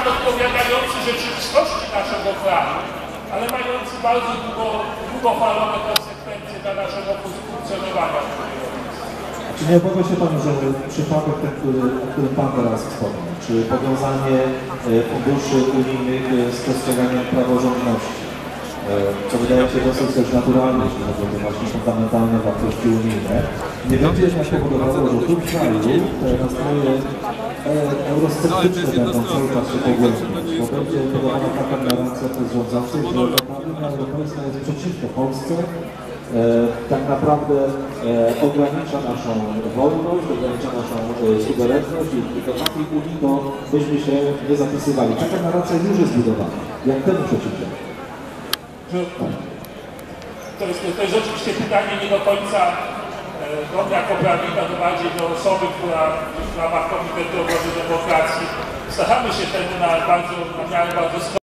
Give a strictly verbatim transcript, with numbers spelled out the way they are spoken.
odpowiadający rzeczywistości naszego kraju, ale mający bardzo długo, długofalowe konsekwencje dla naszego funkcjonowania. Czy nie obawia się Pan, że przypadek, ten, który, o którym Pan teraz wspomniał, czy powiązanie funduszy unijnych z przestrzeganiem praworządności, co wydaje się dosyć też naturalne, jeśli chodzi o te właśnie fundamentalne wartości unijne, nie będzie jednak powodowało, że tu w kraju te nastroje eurosceptyczne będą cały czas się pogłębiać, bo będzie podawana taka gwarancja przez rządzących, że Unia Europejska jest przeciwko Polsce, E, tak naprawdę e, ogranicza naszą wolność, ogranicza naszą e, suwerenność i, i do takiej Unii to byśmy się nie zapisywali. Taka narracja już jest zbudowana. Jak temu przeciwdziałać? To jest, to jest oczywiście pytanie nie do końca e, do mnie jako prawnika, to bardziej do osoby, która w ramach Komitetu Obrony Demokracji staramy się temu na bardzo, na miarę bardzo